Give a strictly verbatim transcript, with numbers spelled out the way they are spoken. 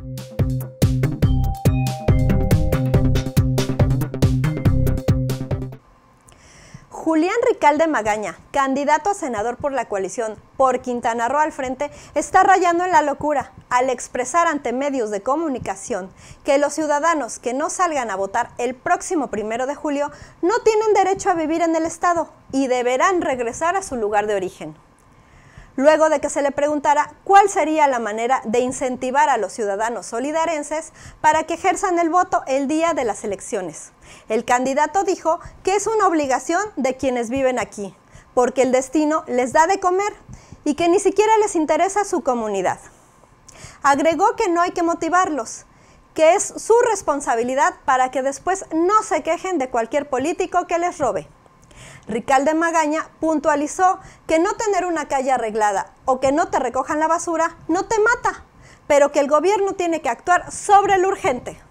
Julián Ricalde Magaña, candidato a senador por la coalición por Quintana Roo al frente, está rayando en la locura al expresar ante medios de comunicación que los ciudadanos que no salgan a votar el próximo primero de julio no tienen derecho a vivir en el estado y deberán regresar a su lugar de origen. Luego de que se le preguntara cuál sería la manera de incentivar a los ciudadanos solidarenses para que ejerzan el voto el día de las elecciones, el candidato dijo que es una obligación de quienes viven aquí, porque el destino les da de comer y que ni siquiera les interesa su comunidad. Agregó que no hay que motivarlos, que es su responsabilidad para que después no se quejen de cualquier político que les robe. Ricalde Magaña puntualizó que no tener una calle arreglada o que no te recojan la basura no te mata, pero que el gobierno tiene que actuar sobre lo urgente.